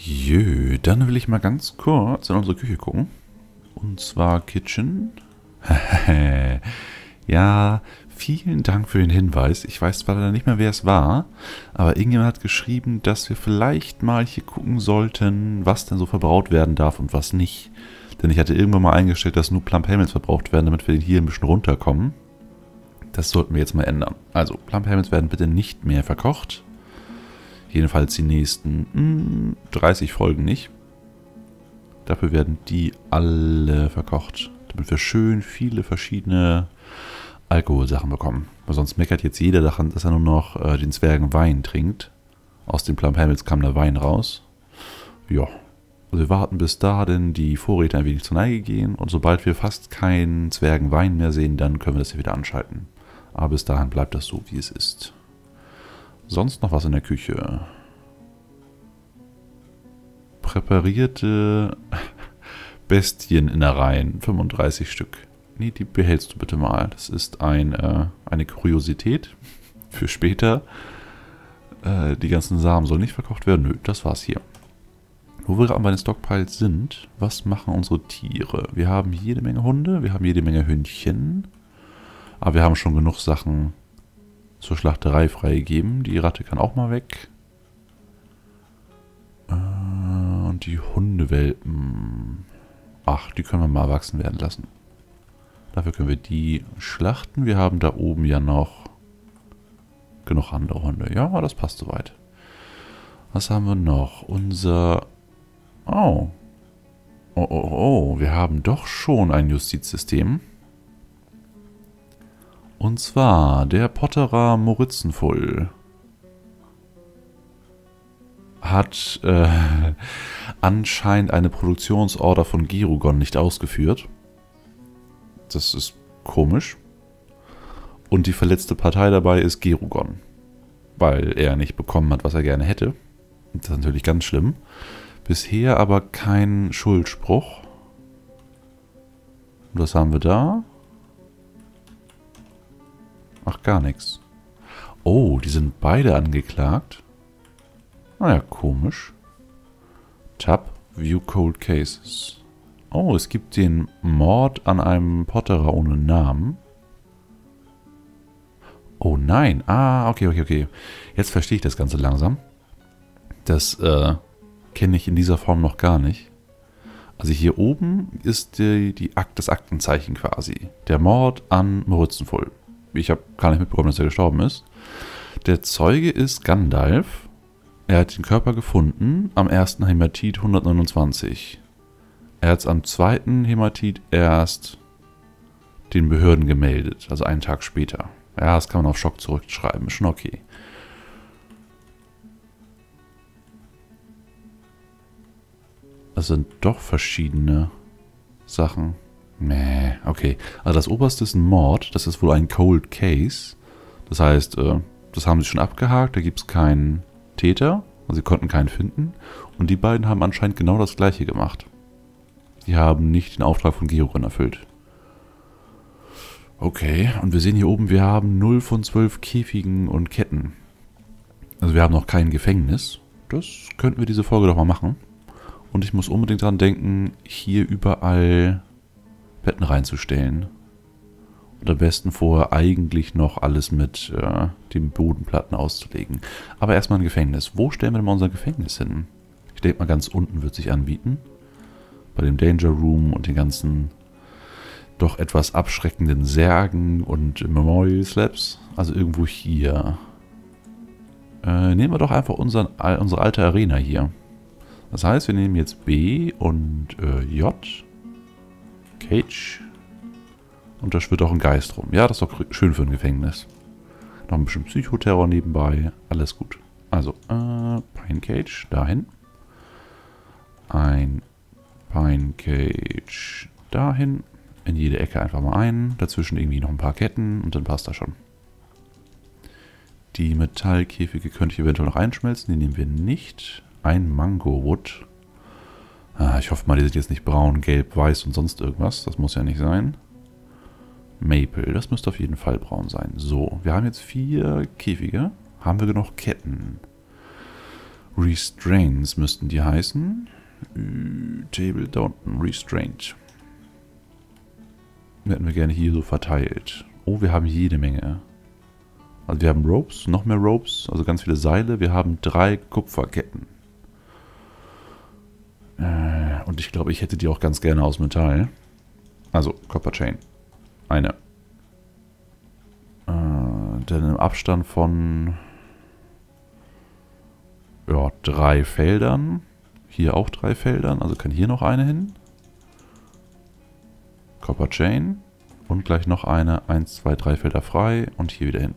Jö, dann will ich mal ganz kurz in unsere Küche gucken. Und zwar Kitchen. Ja, vielen Dank für den Hinweis. Ich weiß zwar leider nicht mehr, wer es war, aber irgendjemand hat geschrieben, dass wir vielleicht mal hier gucken sollten, was denn so verbraucht werden darf und was nicht. Denn ich hatte irgendwann mal eingestellt, dass nur Plump Helmets verbraucht werden, damit wir hier ein bisschen runterkommen. Das sollten wir jetzt mal ändern. Also, Plump Helmets werden bitte nicht mehr verkocht. Jedenfalls die nächsten 30 Folgen nicht. Dafür werden die alle verkocht, damit wir schön viele verschiedene Alkoholsachen bekommen. Weil sonst meckert jetzt jeder daran, dass er nur noch den Zwergen Wein trinkt. Aus den Plump Helmets kam der Wein raus. Ja, also wir warten bis da, denn die Vorräte ein wenig zur Neige gehen. Und sobald wir fast keinen Zwergenwein mehr sehen, dann können wir das hier wieder anschalten. Aber bis dahin bleibt das so, wie es ist. Sonst noch was in der Küche? Präparierte Bestieninnereien, 35 Stück. Nee, die behältst du bitte mal. Das ist eine Kuriosität für später. Die ganzen Samen sollen nicht verkocht werden. Nö, das war's hier. Wo wir gerade bei den Stockpiles sind, was machen unsere Tiere? Wir haben jede Menge Hunde, wir haben jede Menge Hündchen. Aber wir haben schon genug Sachen zur Schlachterei freigegeben. Die Ratte kann auch mal weg. Und die Hundewelpen. Ach, die können wir mal erwachsen werden lassen. Dafür können wir die schlachten. Wir haben da oben ja noch genug andere Hunde. Ja, das passt soweit. Was haben wir noch? Unser... Oh. Oh. Wir haben doch schon ein Justizsystem. Und zwar der Potterer Moritzenfull hat anscheinend eine Produktionsorder von Gerugon nicht ausgeführt. Das ist komisch. Und die verletzte Partei dabei ist Gerugon, weil er nicht bekommen hat, was er gerne hätte. Das ist natürlich ganz schlimm. Bisher aber kein Schuldspruch. Und was haben wir da? Ach, gar nichts. Oh, die sind beide angeklagt. Naja, komisch. Tab, View Cold Cases. Oh, es gibt den Mord an einem Potterer ohne Namen. Oh nein. Ah, okay. Jetzt verstehe ich das Ganze langsam. Das kenne ich in dieser Form noch gar nicht. Also hier oben ist das Aktenzeichen quasi. Der Mord an Moritzenfull. Ich habe gar nicht mitbekommen, dass er gestorben ist. Der Zeuge ist Gandalf. Er hat den Körper gefunden am 1. Hämatit 129. Er hat es am 2. Hämatit erst den Behörden gemeldet, also einen Tag später. Ja, das kann man auf Schock zurückschreiben, ist schon okay. Das sind doch verschiedene Sachen. Nee, okay. Also das oberste ist ein Mord, das ist wohl ein Cold Case. Das heißt, das haben sie schon abgehakt, da gibt es keinen Täter, also sie konnten keinen finden. Und die beiden haben anscheinend genau das gleiche gemacht. Die haben nicht den Auftrag von Gerugon erfüllt. Okay, und wir sehen hier oben, wir haben 0 von 12 Käfigen und Ketten. Also wir haben noch kein Gefängnis. Das könnten wir diese Folge doch mal machen. Und ich muss unbedingt dran denken, hier überall Betten reinzustellen. Und am besten vorher eigentlich noch alles mit den Bodenplatten auszulegen. Aber erstmal ein Gefängnis. Wo stellen wir denn mal unser Gefängnis hin? Ich denke mal, ganz unten wird sich anbieten. Bei dem Danger Room und den ganzen doch etwas abschreckenden Särgen und Memorial Slabs. Also irgendwo hier. Nehmen wir doch einfach unsere alte Arena hier. Das heißt, wir nehmen jetzt B und J. Cage. Und da schwirrt auch ein Geist rum. Ja, das ist doch schön für ein Gefängnis. Noch ein bisschen Psychoterror nebenbei. Alles gut. Also, Pine Cage dahin. Ein Pine Cage dahin. In jede Ecke einfach mal ein. Dazwischen irgendwie noch ein paar Ketten und dann passt das schon. Die Metallkäfige könnte ich eventuell noch einschmelzen. Die nehmen wir nicht. Ein Mango Wood. Ich hoffe mal, die sind jetzt nicht braun, gelb, weiß und sonst irgendwas. Das muss ja nicht sein. Maple, das müsste auf jeden Fall braun sein. So, wir haben jetzt 4 Käfige. Haben wir genug Ketten? Restraints müssten die heißen. Table Downton Restraint. Hätten wir gerne hier so verteilt. Oh, wir haben jede Menge. Also wir haben Ropes, noch mehr Ropes, also ganz viele Seile. Wir haben 3 Kupferketten. Und ich glaube, ich hätte die auch ganz gerne aus Metall. Also Copper Chain. Eine. Dann im Abstand von 3 Feldern. Hier auch 3 Feldern, also kann hier noch eine hin. Copper Chain. Und gleich noch eine. 1, 2, 3 Felder frei und hier wieder hin.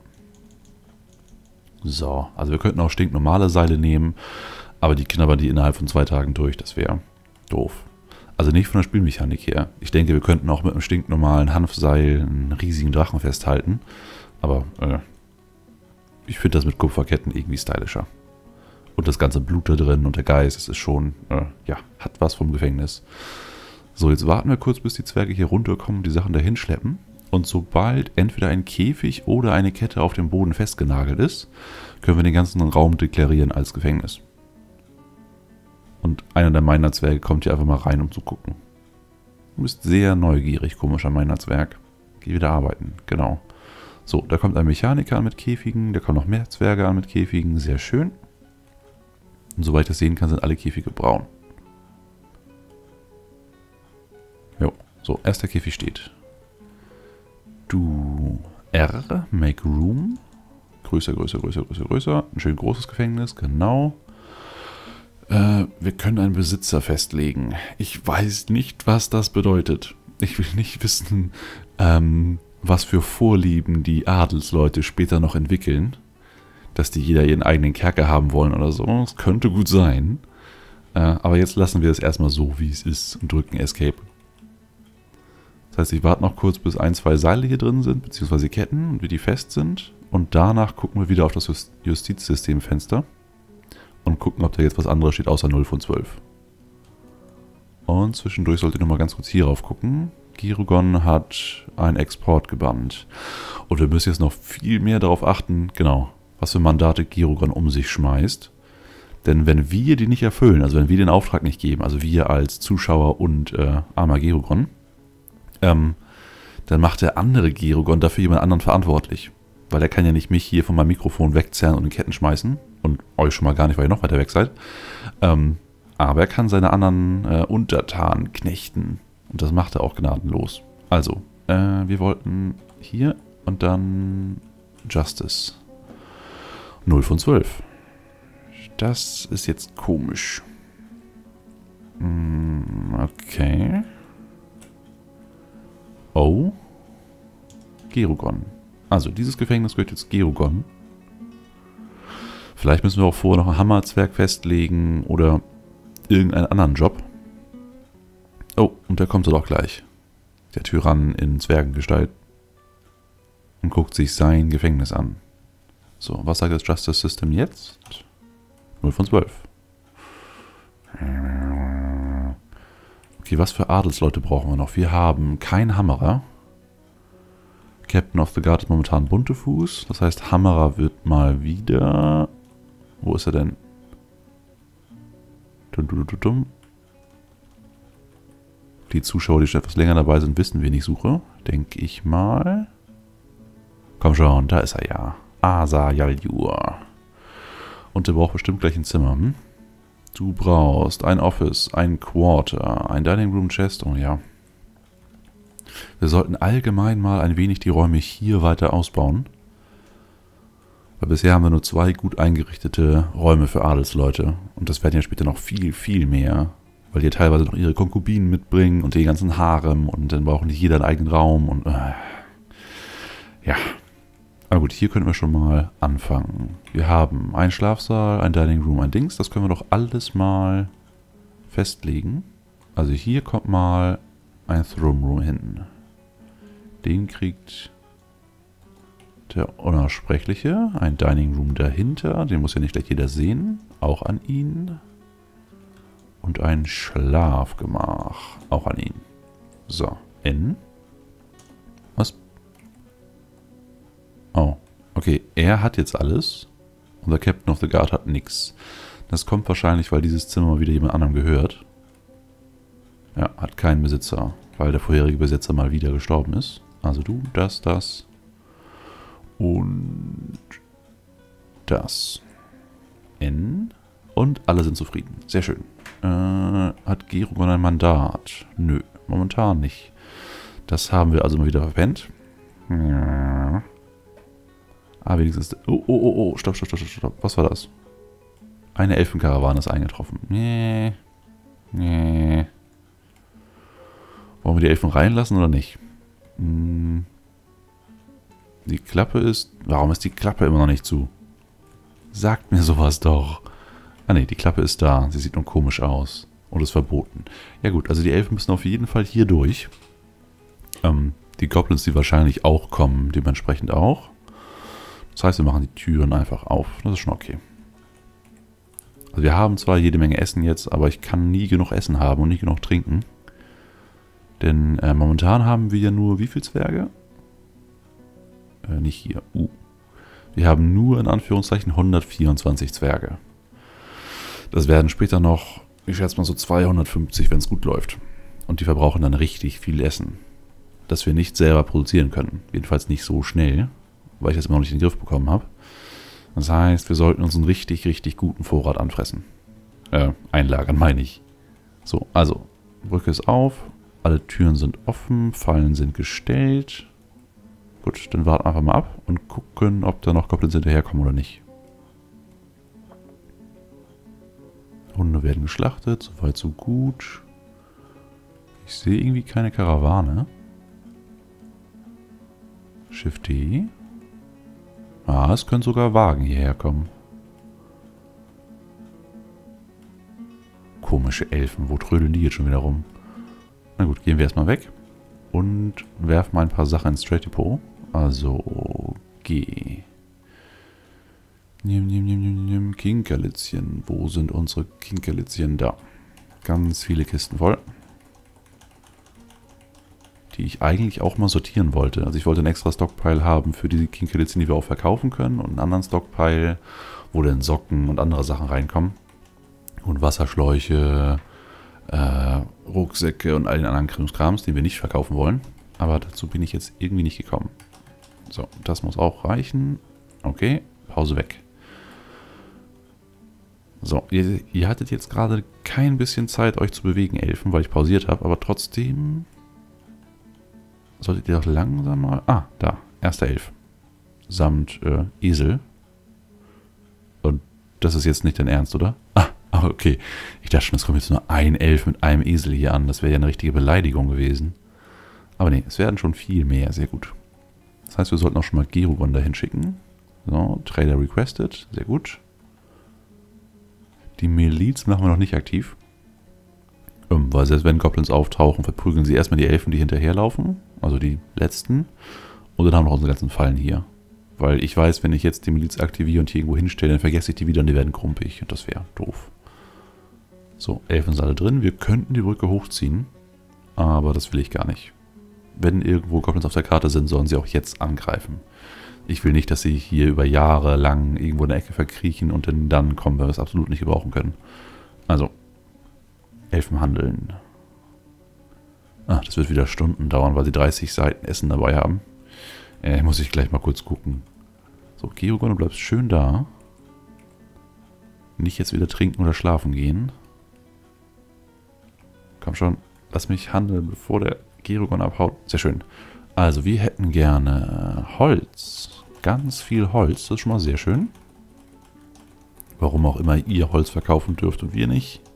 So, also wir könnten auch stinknormale Seile nehmen, aber die knabbern die innerhalb von 2 Tagen durch. Das wäre doof. Also nicht von der Spielmechanik her. Ich denke, wir könnten auch mit einem stinknormalen Hanfseil einen riesigen Drachen festhalten. Aber ich finde das mit Kupferketten irgendwie stylischer. Und das ganze Blut da drin und der Geist, das ist schon, hat was vom Gefängnis. So, jetzt warten wir kurz, bis die Zwerge hier runterkommen und die Sachen dahin schleppen. Und sobald entweder ein Käfig oder eine Kette auf dem Boden festgenagelt ist, können wir den ganzen Raum deklarieren als Gefängnis. Und einer der Miner-Zwerge kommt hier einfach mal rein, um zu gucken. Du bist sehr neugierig, komischer Miner-Zwerg. Geh wieder arbeiten, genau. So, da kommt ein Mechaniker an mit Käfigen, da kommen noch mehr Zwerge an mit Käfigen, sehr schön. Und soweit ich das sehen kann, sind alle Käfige braun. Jo, so, erster Käfig steht. Du R, make room. Größer, größer, größer, größer, größer. Ein schön großes Gefängnis, genau. Wir können einen Besitzer festlegen. Ich weiß nicht, was das bedeutet. Ich will nicht wissen, was für Vorlieben die Adelsleute später noch entwickeln. Dass die jeder ihren eigenen Kerker haben wollen oder so. Das könnte gut sein. Aber jetzt lassen wir es erstmal so, wie es ist und drücken Escape. Das heißt, ich warte noch kurz, bis 1, 2 Seile hier drin sind, beziehungsweise Ketten, und wie die fest sind. Und danach gucken wir wieder auf das Justizsystemfenster. Und gucken, ob da jetzt was anderes steht, außer 0 von 12. Und zwischendurch sollte ich nochmal ganz kurz hierauf gucken. Girugon hat einen Export gebannt. Und wir müssen jetzt noch viel mehr darauf achten, genau, was für Mandate Girugon um sich schmeißt. Denn wenn wir die nicht erfüllen, also wenn wir den Auftrag nicht geben, also wir als Zuschauer und armer Girugon, dann macht der andere Girugon dafür jemand anderen verantwortlich. Weil er kann ja nicht mich hier von meinem Mikrofon wegzerren und in Ketten schmeißen. Und euch schon mal gar nicht, weil ihr noch weiter weg seid. Aber er kann seine anderen Untertanen knechten. Und das macht er auch gnadenlos. Also, wir wollten hier und dann Justice. 0 von 12. Das ist jetzt komisch. Okay. Oh. Girugon. Also, dieses Gefängnis gehört jetzt Girugon. Vielleicht müssen wir auch vorher noch einen Hammerzwerg festlegen oder irgendeinen anderen Job. Oh, und der kommt doch gleich. Der Tyrann in Zwergengestalt. Und guckt sich sein Gefängnis an. So, was sagt das Justice System jetzt? 0 von 12. Okay, was für Adelsleute brauchen wir noch? Wir haben keinen Hammerer. Captain of the Guard ist momentan Buntefuß. Das heißt, Hammerer wird mal wieder... Wo ist er denn? Die Zuschauer, die schon etwas länger dabei sind, wissen, wen ich suche. Denke ich mal. Komm schon, da ist er ja. Asa Yaljur. Und der braucht bestimmt gleich ein Zimmer. Hm? Du brauchst ein Office, ein Quarter, ein Dining Room Chest. Oh ja. Wir sollten allgemein mal ein wenig die Räume hier weiter ausbauen. Weil bisher haben wir nur 2 gut eingerichtete Räume für Adelsleute. Und das werden ja später noch viel, viel mehr. Weil die teilweise noch ihre Konkubinen mitbringen und die ganzen Harem. Und dann brauchen die jeder einen eigenen Raum. Und ja. Aber gut, hier können wir schon mal anfangen. Wir haben einen Schlafsaal, ein Dining Room, ein Dings. Das können wir doch alles mal festlegen. Also hier kommt mal ein Throne Room hin. Den kriegt... der Unaussprechliche, ein Dining Room dahinter, den muss ja nicht gleich jeder sehen, auch an ihn. Und ein Schlafgemach, auch an ihn. So, N. Was? Oh, okay, er hat jetzt alles. Unser Captain of the Guard hat nichts. Das kommt wahrscheinlich, weil dieses Zimmer mal wieder jemand anderem gehört. Ja, hat keinen Besitzer, weil der vorherige Besitzer mal wieder gestorben ist. Also du, das und das. N. Und alle sind zufrieden. Sehr schön. Hat Gerugon ein Mandat? Nö, momentan nicht. Das haben wir also mal wieder verpennt. Ja. Ah, wenigstens... Oh, stopp. Was war das? Eine Elfenkarawane ist eingetroffen. Nee. Wollen wir die Elfen reinlassen oder nicht? Die Klappe ist... Warum ist die Klappe immer noch nicht zu? Sagt mir sowas doch. Ah ne, die Klappe ist da. Sie sieht nur komisch aus. Und ist verboten. Ja gut, also die Elfen müssen auf jeden Fall hier durch. Die Goblins, die wahrscheinlich auch kommen, dementsprechend auch. Das heißt, wir machen die Türen einfach auf. Das ist schon okay. Also wir haben zwar jede Menge Essen jetzt, aber ich kann nie genug Essen haben und nie genug trinken. Denn momentan haben wir ja nur wie viele Zwerge? Nicht hier. Wir haben nur in Anführungszeichen 124 Zwerge. Das werden später noch, ich schätze mal so 250, wenn es gut läuft. Und die verbrauchen dann richtig viel Essen. Das wir nicht selber produzieren können. Jedenfalls nicht so schnell, weil ich das immer noch nicht in den Griff bekommen habe. Das heißt, wir sollten uns einen richtig, richtig guten Vorrat anfressen. Einlagern, meine ich. So, also, Brücke ist auf, alle Türen sind offen, Fallen sind gestellt. Gut, dann warten wir einfach mal ab und gucken, ob da noch Goblins hinterherkommen oder nicht. Hunde werden geschlachtet, soweit so gut. Ich sehe irgendwie keine Karawane. Shift D. Ah, es können sogar Wagen hierher kommen. Komische Elfen, wo trödeln die jetzt schon wieder rum? Na gut, gehen wir erstmal weg. Und werfen mal ein paar Sachen ins Trade Depot. Also, G. Kinkerlitzchen. Wo sind unsere Kinkerlitzchen? Da. Ganz viele Kisten voll. Die ich eigentlich auch mal sortieren wollte. Also ich wollte einen extra Stockpile haben für die Kinkerlitzchen, die wir auch verkaufen können. Und einen anderen Stockpile, wo dann Socken und andere Sachen reinkommen. Und Wasserschläuche, Rucksäcke und all den anderen Krimskrams, den wir nicht verkaufen wollen. Aber dazu bin ich jetzt irgendwie nicht gekommen. So, das muss auch reichen. Okay, Pause weg. So, ihr hattet jetzt gerade kein bisschen Zeit, euch zu bewegen, Elfen, weil ich pausiert habe. Aber trotzdem solltet ihr doch langsam mal... Ah, da, erster Elf. Samt Esel. Und das ist jetzt nicht dein Ernst, oder? Ah, okay. Ich dachte schon, es kommt jetzt nur ein Elf mit einem Esel hier an. Das wäre ja eine richtige Beleidigung gewesen. Aber nee, es werden schon viel mehr. Sehr gut. Das heißt, wir sollten auch schon mal Gerugon dahin schicken. So, Trader requested. Sehr gut. Die Miliz machen wir noch nicht aktiv. Weil selbst wenn Goblins auftauchen, verprügeln sie erstmal die Elfen, die hinterherlaufen. Also die letzten. Und dann haben wir noch unsere ganzen Fallen hier. Weil ich weiß, wenn ich jetzt die Miliz aktiviere und hier irgendwo hinstelle, dann vergesse ich die wieder und die werden krumpig. Und das wäre doof. So, Elfen sind alle drin. Wir könnten die Brücke hochziehen. Aber das will ich gar nicht. Wenn irgendwo Goblins auf der Karte sind, sollen sie auch jetzt angreifen. Ich will nicht, dass sie hier über Jahre lang irgendwo in der Ecke verkriechen und dann kommen, weil wir es absolut nicht gebrauchen können. Also, Elfen handeln. Ah, das wird wieder Stunden dauern, weil sie 30 Seiten Essen dabei haben. Muss ich gleich mal kurz gucken. So, Gerugon, du bleibst schön da. Nicht jetzt wieder trinken oder schlafen gehen. Komm schon, lass mich handeln, bevor der Gerugon abhaut. Sehr schön. Also, wir hätten gerne Holz. Ganz viel Holz, das ist schon mal sehr schön. Warum auch immer ihr Holz verkaufen dürft und wir nicht.